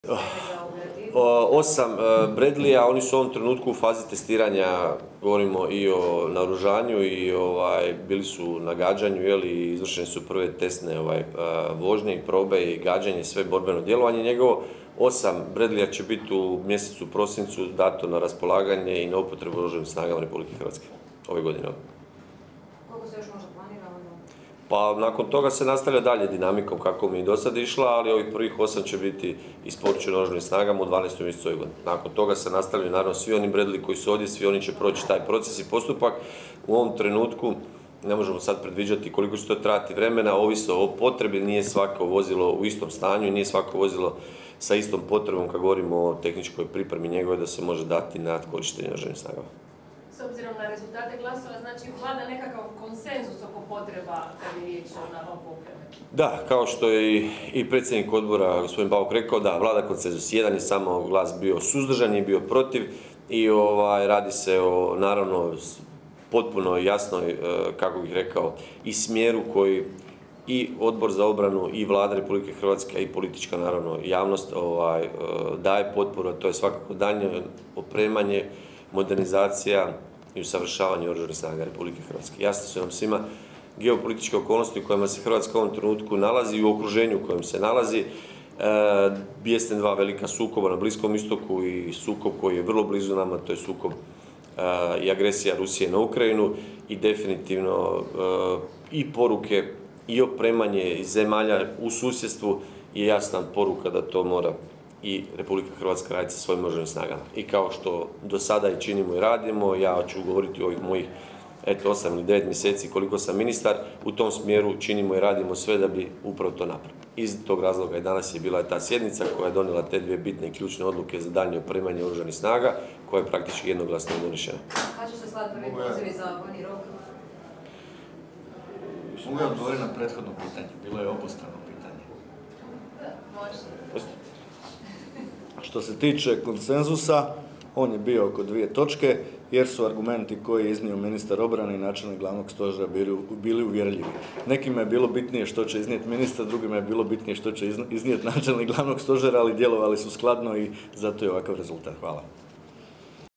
8 Bradleya, oni su u ovom trenutku u fazi testiranja, govorimo i o naoružanju i bili su na gađanju, izvršene su prve testne vožnje i probe i gađanje, sve borbeno djelovanje njegovo. 8 Bradleya će biti u mjesecu prosincu dato na raspolaganje i na upotrebu oružanim snagama Republike Hrvatske ove godine. Koliko se još možda planira? Pa nakon toga se nastavlja dalje dinamikom kako mi je do sada išla, ali ovih prvih 8 će biti isporučeni oružanim snagama u 12. mjesecu ove godine. Nakon toga se nastavljaju naravno svi oni Bradley koji su ovdje, svi oni će proći taj proces i postupak. U ovom trenutku ne možemo sad predviđati koliko će to trajati vremena, ovisno o potrebi, nije svako vozilo u istom stanju i nije svako vozilo sa istom potrebom kad govorimo o tehničkoj pripremi njegove da se može dati na korištenje oružanim snagama. S obzirom na rezultate glasova, znači vlada nekakav konsenzus oko potreba kad je riječ o nabavku opreme? Da, kao što je i predsjednik odbora, gospodin Bauk, rekao, da, vlada konsenzus. Jedan je samo glas bio suzdržan, je bio protiv i radi se o, naravno, potpuno jasnoj, kako bih rekao, i smjeru koji i odbor za obranu i vlada Republike Hrvatske i politička, naravno, javnost daje potporu, a to je svakako daljnje opremanje, modernizacija i usavršavanje oružanih snaga Republike Hrvatske. Jasno su nam svima geopolitičke okolnosti u kojima se Hrvatska u ovom trenutku nalazi i u okruženju u kojem se nalazi. Bijesne dva velika sukoba na Bliskom istoku i sukob koji je vrlo blizu nama, to je sukob i agresija Rusije na Ukrajinu i definitivno i poruke i opremanje zemalja u susjedstvu je jasna poruka da to mora i Republika Hrvatska raditi sa svojim oružanim snagama. I kao što do sada i činimo i radimo, ja ću govoriti o ovih mojih 8 ili 9 mjeseci koliko sam ministar, u tom smjeru činimo i radimo sve da bi upravo to napravili. Iz tog razloga i danas je bila ta sjednica koja je donijela te dvije bitne i ključne odluke za daljnje opremanje oružanih snaga, koja je praktički jednoglasno donešena. Kada će se slati prvi pozivi za vojni rok? Mogu ja odgovoriti na prethodno pitanje, bilo je obostrano pitanje. Može. Što se tiče konsenzusa, on je bio oko 2 točke, jer su argumenti koje je iznio ministar obrane i načelnik glavnog stožera bili uvjerljivi. Nekima je bilo bitnije što će iznijeti ministar, drugima je bilo bitnije što će iznijeti načelnik glavnog stožera, ali djelovali su skladno i zato je ovakav rezultat. Hvala.